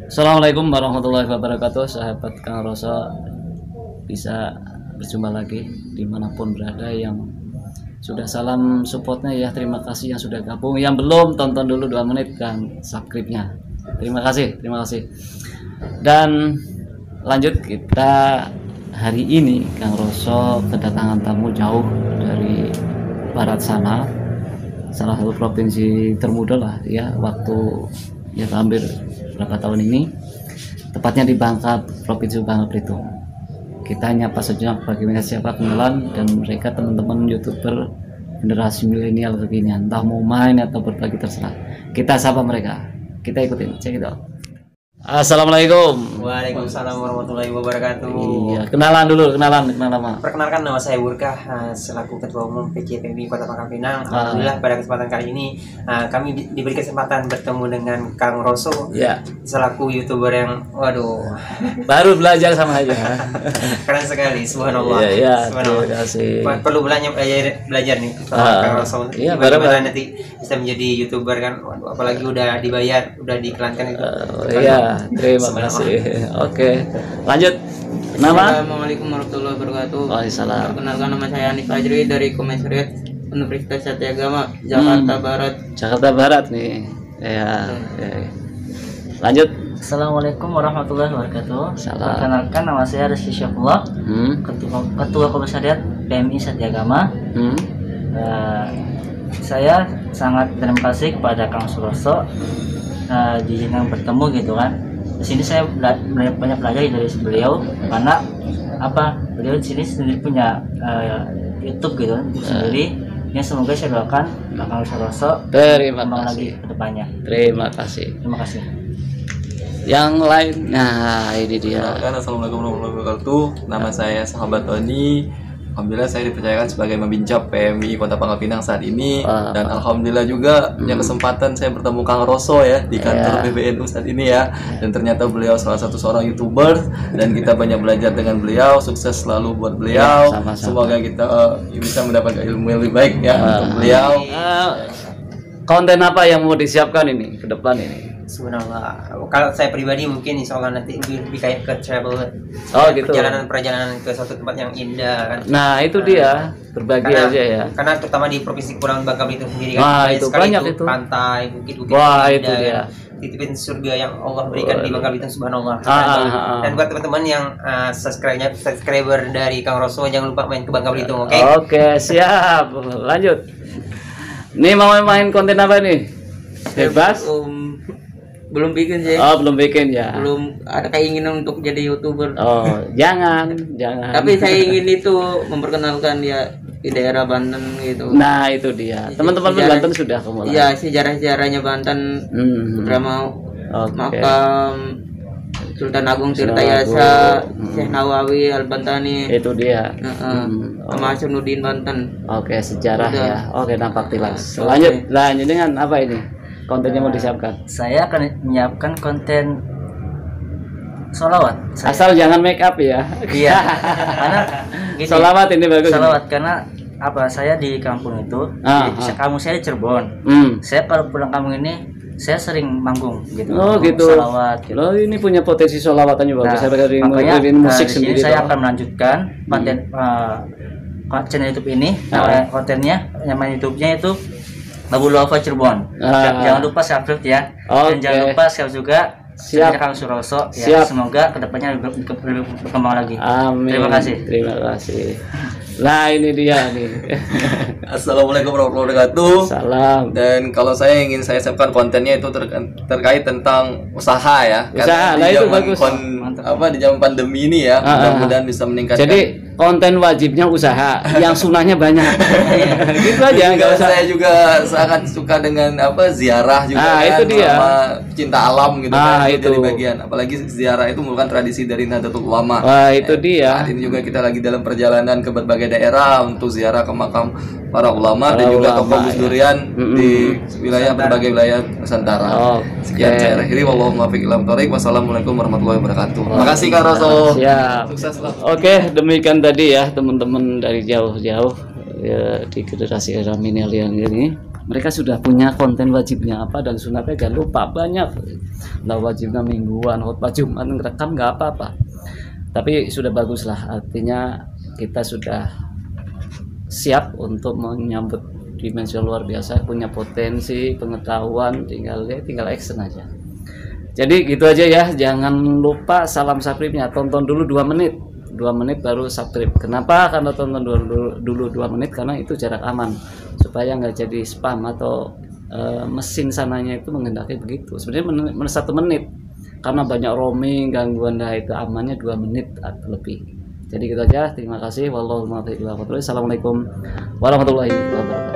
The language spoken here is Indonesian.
Assalamualaikum warahmatullahi wabarakatuh. Sahabat Kang Roso, bisa berjumpa lagi dimanapun berada. Yang sudah salam supportnya ya, terima kasih. Yang sudah gabung, yang belum tonton dulu 2 menit dan subscribe-nya. Terima kasih. Dan lanjut, kita hari ini Kang Roso kedatangan tamu jauh dari barat sana, salah satu provinsi termuda lah ya, waktu ya hampir berapa tahun ini, tepatnya di Bangka, Provinsi Bangka Belitung. Kita nyapa sejenak bagaimana siapa kenalan, dan mereka teman-teman YouTuber generasi milenial kekinian, entah mau main atau berbagi terserah. Kita sapa mereka, kita ikutin, cek itu. Assalamualaikum. Waalaikumsalam warahmatullahi wabarakatuh. Iya, kenalan nama. Perkenalkan, nama saya Burkah, selaku Ketua Umum PCPMI Kota Pangkal Pinang. Alhamdulillah pada kesempatan kali ini kami diberi kesempatan bertemu dengan Kang Roso, ya, selaku YouTuber yang baru belajar sama aja. Keren sekali, subhanallah. Iya, subhanallah. terima kasih. Perlu belajar nih Kang Roso. Iya, bagaimana nanti bisa menjadi YouTuber kan? Apalagi udah dibayar, udah diiklankan itu. Iya, terima kasih. Oke, lanjut. Nama? Assalamualaikum warahmatullahi wabarakatuh. Waalaikumsalam. Perkenalkan, nama saya Hanif Fajri dari Komisariat Universitas Satyagama, Jakarta Barat. Jakarta Barat nih. Ya. Oke. Lanjut. Assalamualaikum warahmatullahi wabarakatuh. Salam. Perkenalkan, nama saya Rizky Syafullah, Ketua Komisariat PMI Satyagama. Saya sangat terima kasih kepada Kang Suroso diizinkan bertemu gitu kan. Di sini saya banyak belajar dari beliau, karena beliau di sini sendiri punya YouTube gitu kan, sendiri. Yang semoga saya doakan Kang Suroso Terima lagi kasih. ke depannya. Terima kasih. Terima kasih. Yang lain, nah ini dia. Assalamualaikum warahmatullahi wabarakatuh. Nama saya Sahabat Tony. Alhamdulillah saya dipercayakan sebagai Mabinjab PMI Kota Pangkal Pinang saat ini, dan alhamdulillah juga punya kesempatan saya bertemu Kang Roso ya di kantor PBNU saat ini ya, dan ternyata beliau salah satu seorang YouTuber dan kita banyak belajar dengan beliau. Sukses selalu buat beliau. Sama-sama. Semoga kita bisa mendapatkan ilmu yang lebih baik ya untuk beliau. Konten apa yang mau disiapkan ini ke depan ini? Subhanallah. Kalau saya pribadi mungkin insya Allah nanti lebih kayak ke travel, gitu. perjalanan ke suatu tempat yang indah kan. Nah itu dia, berbagi aja ya. Karena terutama di provinsi Bangka Belitung sendiri kan, Wah, itu banyak itu. pantai, bukit-bukit. Wah, indah, itu dia. Titipin surga yang Allah berikan di Bangka Belitung, subhanallah. Dan buat teman-teman yang subscriber dari Kang Roso, jangan lupa main ke Bangka Belitung, oke? Oke, siap. Lanjut. Nih mau main konten apa nih? Bebas? Belum bikin sih. Oh, belum bikin ya. Belum ada keinginan untuk jadi YouTuber. Oh, jangan. Tapi saya ingin itu memperkenalkan ya di daerah Banten gitu. Nah, itu dia. Teman-teman Banten sudah kemulai. Iya, sejarah-sejarahnya Banten. Drama makam Sultan Agung Tirtayasa, Syekh Nawawi Al-Bantani. Itu dia. Sama Hasanuddin Banten. Oke, sejarah ya. Oke, nampak jelas. Lanjut dengan apa ini? Kontennya mau disiapkan. Saya akan menyiapkan konten sholawat. Asal jangan make up ya. Iya. Karena gini, sholawat ini bagus. Sholawat karena saya di kampung itu, kampung saya di Cirebon. Saya kalau pulang kampung ini, saya sering manggung gitu. Oh gitu. Sholawat. Gitu. Loh, ini punya potensi sholawatan juga. Bisa dari musik sendiri. Saya akan melanjutkan konten channel YouTube ini. Kontennya, nama YouTube-nya itu Abu Lova Cirebon. Jangan lupa subscribe ya. Dan jangan lupa share juga. Siap. Kang Suroso ya. Semoga kedepannya lebih berkembang lagi. Amin. Terima kasih. Nah ini dia nih. Assalamualaikum warahmatullahi wabarakatuh. Salam. Dan kalau saya ingin saya siapkan kontennya itu terkait tentang usaha ya. Usaha, nah itu bagus. Di zaman pandemi ini ya, mudah-mudahan bisa meningkatkan. Jadi konten wajibnya usaha, yang sunahnya banyak. Gitu aja, nggak usah. Saya juga sangat suka dengan ziarah juga itu dia. sama cinta alam gitu itu jadi bagian. Apalagi ziarah itu merupakan tradisi dari Nahdlatul Ulama. Wah, itu dia. Saat ini juga kita lagi dalam perjalanan ke berbagai daerah untuk ziarah ke makam para ulama dan juga tokoh Gus Durian di berbagai wilayah Nusantara. Sekian saya akhiri, wallahu muwaffiq ila thoriq. Wassalamualaikum warahmatullahi wabarakatuh. Makasih Kak Roso. Siap. Sukses lah. Oke, demikian tadi ya teman-teman dari jauh-jauh ya, di generasi era milenial ini. mereka sudah punya konten wajibnya apa dan sunatnya jangan lupa banyak. Nah wajibnya mingguan, khutbah Jumat ngerekam nggak apa-apa, tapi sudah bagus lah, artinya kita sudah siap untuk menyambut dimensi luar biasa, punya potensi pengetahuan, tinggal action aja. Jadi gitu aja ya, jangan lupa salam subscribe-nya, tonton dulu 2 menit baru subscribe. Kenapa? Karena tonton dulu 2 menit karena itu jarak aman supaya nggak jadi spam atau mesin sananya itu menghendaki begitu. Sebenarnya 1 menit karena banyak roaming gangguan, itu amannya 2 menit atau lebih. Jadi gitu aja, terima kasih. Wassalamualaikum warahmatullahi wabarakatuh.